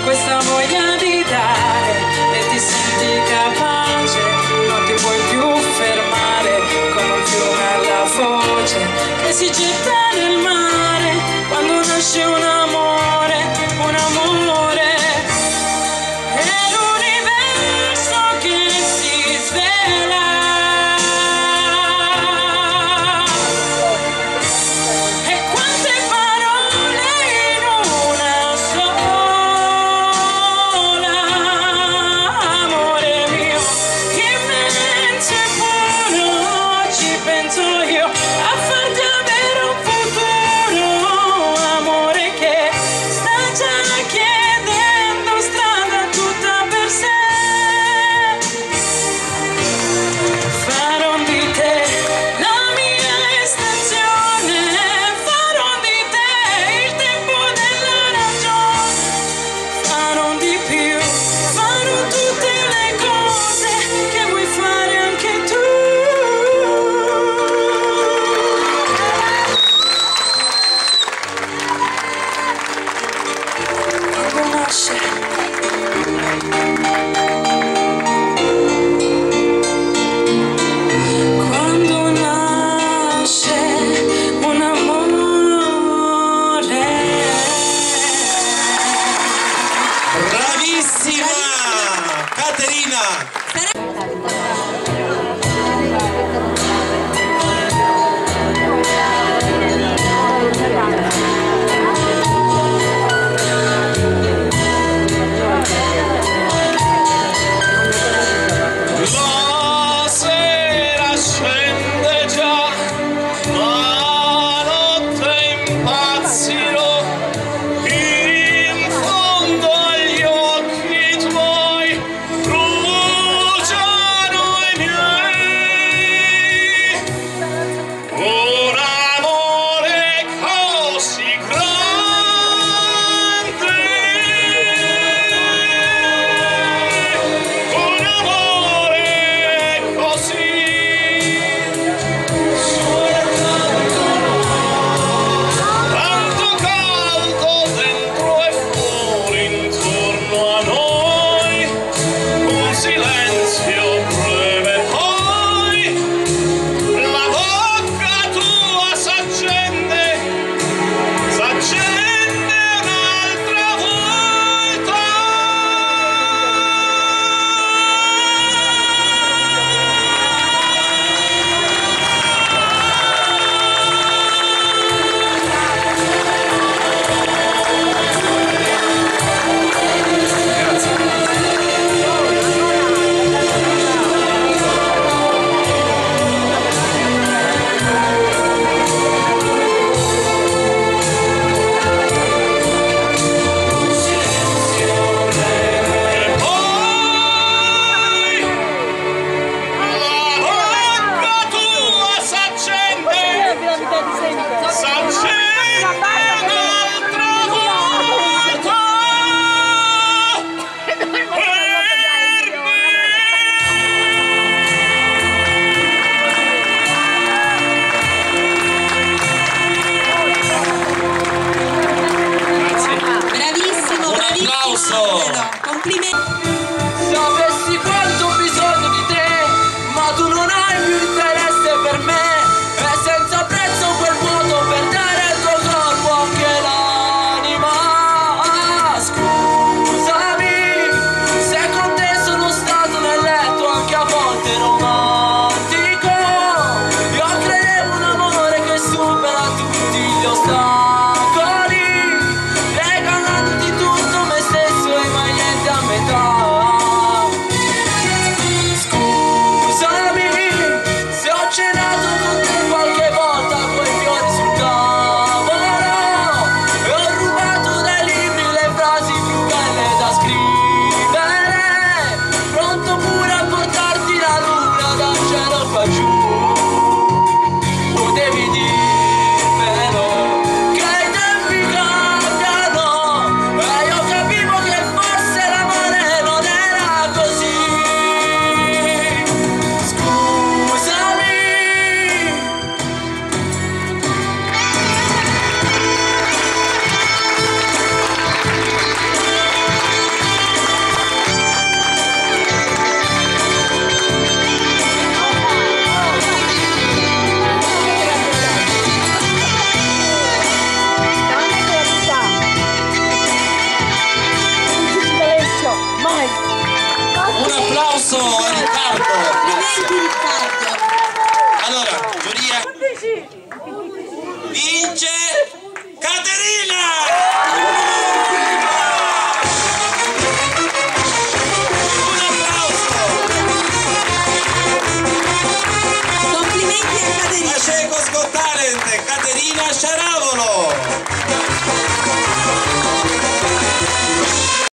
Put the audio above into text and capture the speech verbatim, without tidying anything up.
questa voglia di dare e ti senti capace, non ti puoi più fermare, come un fiume alla foce che si getta nel mare quando nasce un amore, un amore. È l'universo che si svela. Quando nasce un amore. Bravissima Caterina! Complimenti. Sapessi quanto ho bisogno di te, ma tu non hai più interesse per me. E senza prezzo quel vuoto per dare al tuo corpo anche l'anima. Scusami se con te sono stato nel letto anche a volte romantico. Io credevo un amore che supera tutti gli ostacoli, regalandoti tutto me stesso e mai niente a metà. Scusami se ho cenato applauso a Riccardo. Complimenti Riccardo. Allora, giuria, vince Caterina! Un applauso! Complimenti a Caterina. Acecos Got Talent, Caterina Sciaravolo!